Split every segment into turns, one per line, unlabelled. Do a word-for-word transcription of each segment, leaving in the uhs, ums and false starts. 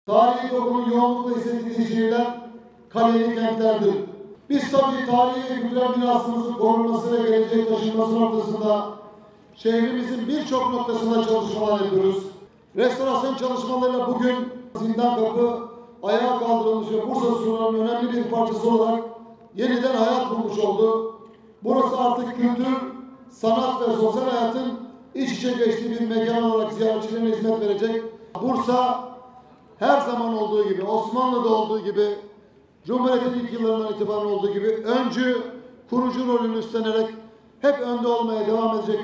Tarihi dokunun yoğunlukla hissettiği şehirler kaleli kentlerdir. Biz tabii tarihi ve kültürel mirasımızın korunması ve geleceğe taşınması noktasında şehrimizin birçok noktasında çalışmalar yapıyoruz. Restorasyon çalışmalarıyla bugün Zindan Kapı ayağa kaldırılmış ve Bursa Surları'nın önemli bir parçası olarak yeniden hayat bulmuş oldu. Burası artık kültür, sanat ve sosyal hayatın iç içe geçtiği bir mekan olarak ziyaretçilerine hizmet verecek. Bursa her zaman olduğu gibi, Osmanlı'da olduğu gibi, Cumhuriyet'in ilk yıllarından itibaren olduğu gibi öncü, kurucu rolünü üstlenerek hep önde olmaya devam edecek.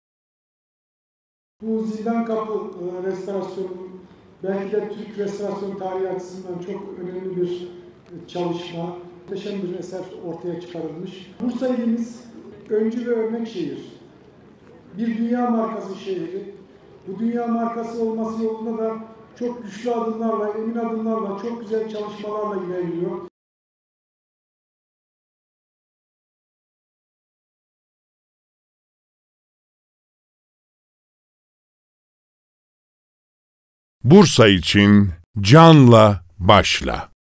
Bu Zindan Kapı e, restorasyonu belki de Türk restorasyon tarihi açısından çok önemli bir çalışma, muhteşem bir eser ortaya çıkarılmış. Bursa ilimiz öncü ve örnek şehir. Bir dünya markası şehri. Bu dünya markası olması yolunda da çok güçlü adımlarla, emin adımlarla, çok güzel çalışmalarla ilerliyor.
Bursa için canla başla.